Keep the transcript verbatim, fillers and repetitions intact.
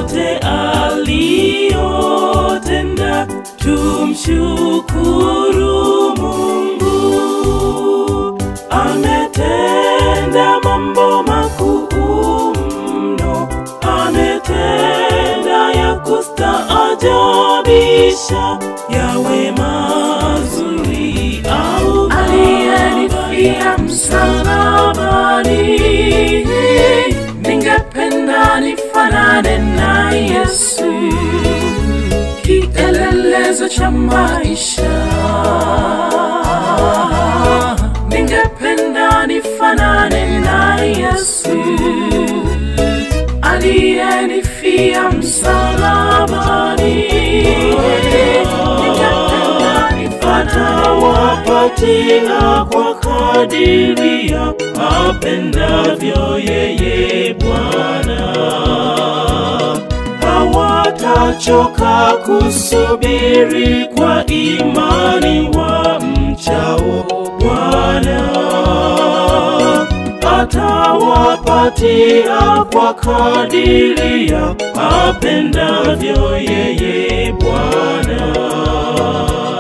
yote aliyotenda, tumshukuru Mungu. Ametenda mambo makuu mno, ametenda ya kustaajabisha, yawe mazuri au aliyenifia msalabani. Ningependa nifanane na Yesu, kielelezo cha maisha. Ningependa nifanane na Yesu, aliyenifia msalabani. Ningependa nifanane wapatia kwa kadiri ya apendavyo yeye Bwana. Hawatachoka kusubiri kwa imani wa mchao Bwana. Atawapatia kwa kadiri ya apendavyo yeye Bwana.